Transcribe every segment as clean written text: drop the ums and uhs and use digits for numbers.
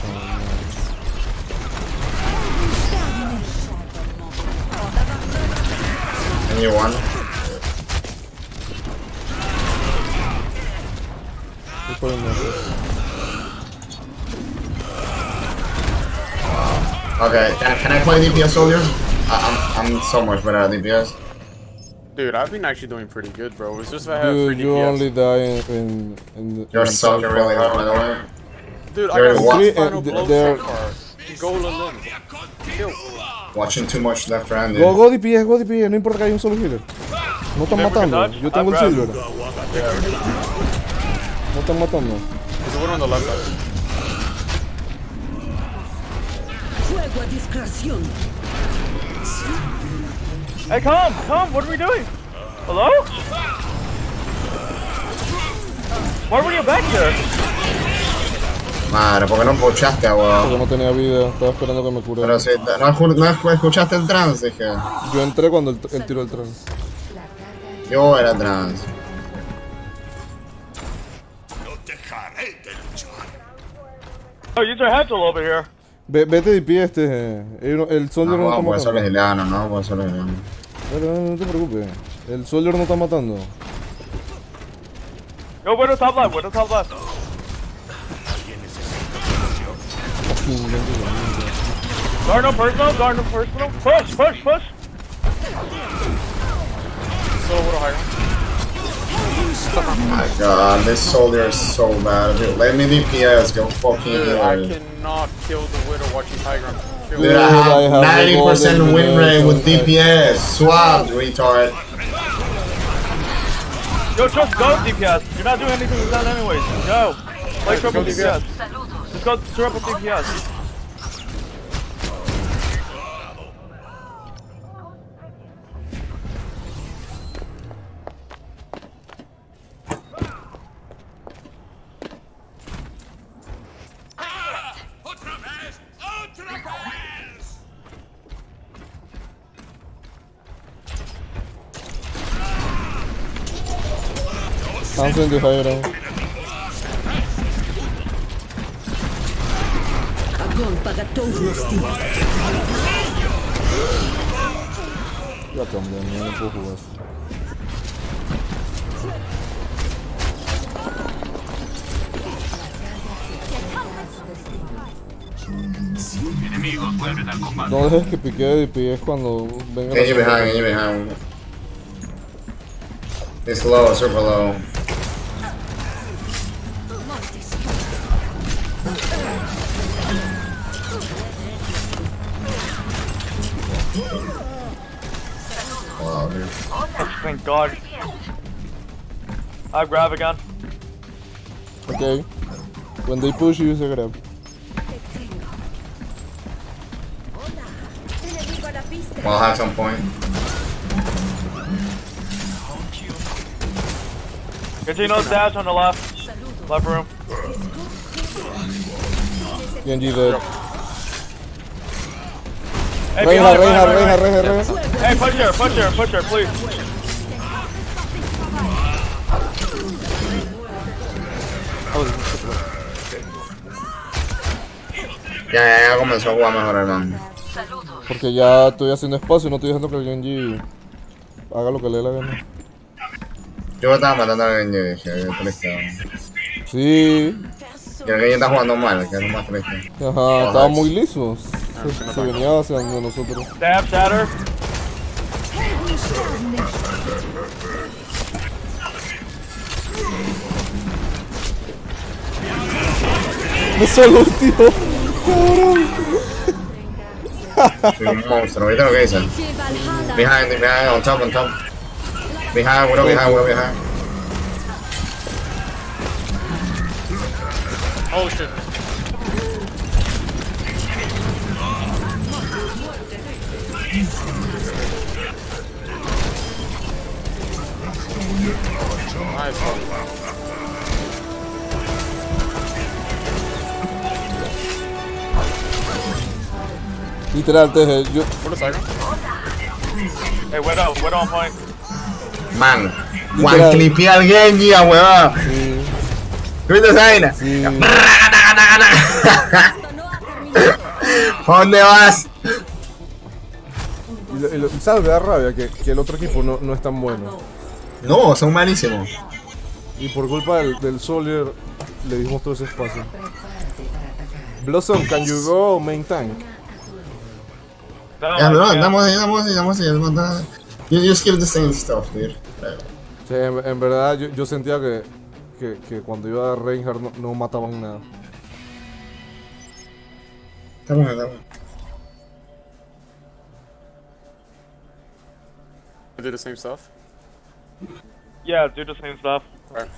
And you won. Okay, can I play DPS soldier? I'm so much better at DPS. Dude, I've been actually doing pretty good, bro. It's just if I have free DPS. You only die in You're sucking really hard, by the way. Dude, I got 6 final blows so far. Go Lim. Kill. Watching too much Left 4 Dead. Go DPS, no importa que haya un solo healer. No están matando, yo tengo el silver. No están matando. There's one on the left side. Fuego a discreción. Hey, come, what are we doing? Hello? Why were you back there? Madre, ¿por qué no escuchaste, weón? Porque no tenía vida, estaba esperando que me curara. Pero si no escuchaste el trance, dije. Yo entré cuando él tiró el trance. Yo era trance. Oh, use your heads a little bit here. Vete DPS, el soldier no está puede ser matando. lesiliano, no puede ser lesiliano. No te preocupes, el soldier no está matando. Yo, window top left, window top left. Guard no personal. Push. So a little higher. Oh my god, this soldier is so bad. Dude, let me DPS, go fucking Dude, I cannot kill the Widow watching Tiger. Dude, I have 90% win rate with DPS. Swap, retard. Yo, just go DPS. You're not doing anything with that anyways. Go. Play triple DPS. Just go triple DPS. Hansen de high ground. Огонь по готовности. Ya cambié, no puedo jugar. No dejes que pique de DPS cuando venga Get you behind. It's low, super low. Wow, dude. Thank God. I'll grab again. Okay. When they push you, use a grab. I'll have some point. Continue dash on the left. Left room. Genji dead. Hey, Reinhardt. Hey, push here, please. Ya comenzó a jugar mejor el man. Porque ya estoy haciendo espacio y no estoy dejando que el Genji haga lo que le dé la gana. Yo estaba matando al Genji, dije, triste. Sí. Y el Genji está jugando mal, que es lo más triste. Ajá, estaba muy liso. Se venía hacia nosotros. Stab, shatter. Me solo, tío. Soy un monstruo, ¿viste lo que dice? Behind, on top. Behind, behind. Oh shit. Nice. Literal, te yo. Hey, Widow on point. Man, one clipé al Genji, weón. ¿Viste esa vaina? ¿Pa' dónde vas? Y ¿sabes? Me da rabia que el otro equipo no es tan bueno. No, son malísimos. Y por culpa del Soldier le dimos todo ese espacio. Blossom, can you go main tank? Ya, no, andamos ahí. You just kill the same stuff, dude. Sí, en verdad yo sentía que cuando iba a Reinhardt no mataban nada. Estamos. Do the same stuff. Yeah, do the same stuff. Alright.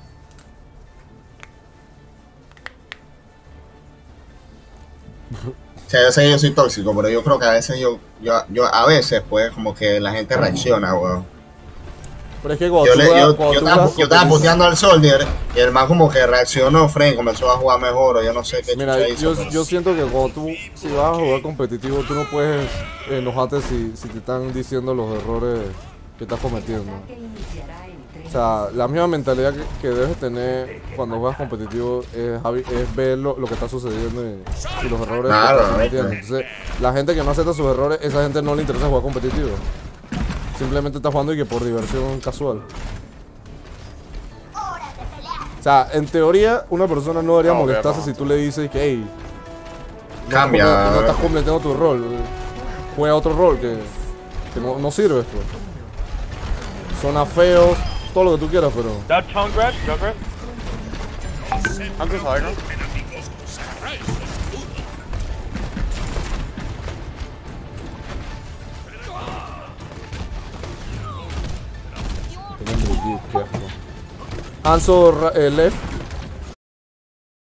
O sea, yo sé que yo soy tóxico, pero yo creo que a veces yo a veces pues como que la gente reacciona, weón. Pero es que cuando Yo estaba puteando al Soldier y el man como que reaccionó, Frank comenzó a jugar mejor o yo no sé qué mira, chucha hizo, yo siento que cuando tú si vas a jugar competitivo tú no puedes enojarte si te están diciendo los errores que estás cometiendo. O sea, la misma mentalidad que debes tener cuando juegas competitivo es ver lo que está sucediendo y los errores que estás cometiendo. Entonces, la gente que no acepta sus errores, esa gente no le interesa jugar competitivo. Simplemente está jugando y que por diversión casual. O sea, en teoría, una persona no debería molestarse si tú le dices que, hey, cambia. No estás completando tu rol. Juega otro rol que no sirve esto. Suena feos, todo lo que tú quieras, pero... That Junkrat? I'm just high ground. Hanzo left.